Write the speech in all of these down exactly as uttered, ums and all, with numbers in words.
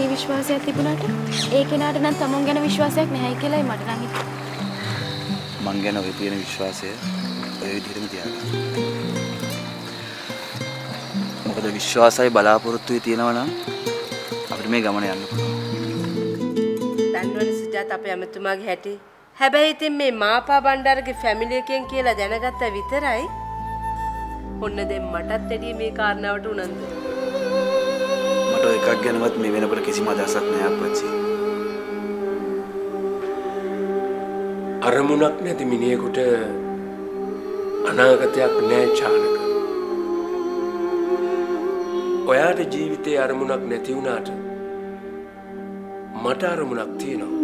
වැඩි විශ්වාසයක් තිබුණාට ඒ කෙනාට නම් තමුන් ගැන විශ්වාසයක් නැහැයි කියලායි මට නම් හිතෙන්නේ. මං ගැන ඔය තියෙන විශ්වාසය ඔය විදිහටම තියාගන්න. මොකද විශ්වාසයි බලාපොරොත්තුයි තියෙනවා නම් අපිට මේ ගමන යන්න පුළුවන්. දන්නවනේ සුජාත අපේ අමතුමාගේ හැටි. හැබැයි ඉතින් මේ මාපා බණ්ඩාරගේ ෆැමිලි එකෙන් කියලා දැනගත්තා විතරයි. ඔන්න දැන් මටත් වැඩි මේ කාරණාවට උනන්දු. මට ඔය එකක් ගැනවත් මේ වෙනකොට කිසිම අදහසක් නෑ අප්පච්චි. අරමුණක් නැති මිනිහෙකුට අනාගතයක් නෑ චානක. ඔයාට ජීවිතේ අරමුණක් නැති වුණාට මට අරමුණක් තියෙනවා.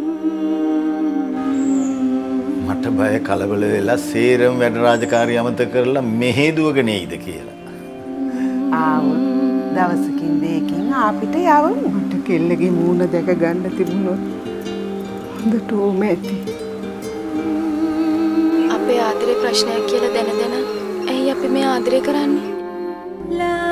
මට බය කලබල වෙලා සේරම වැඩ රාජකාරී අමතක කරලා මෙහෙ දුවගෙන එයිද කියලා. ආව දවසකින් දෙකකින් අපිට යවමු. මට කෙල්ලගේ මූණ දැක ගන්න තිබුණොත් හොඳට ඕම ඇති. අපේ ආදරේ ප්‍රශ්නයක් කියලා දැන දැන ඇයි අපි මේ ආදරේ කරන්නේ?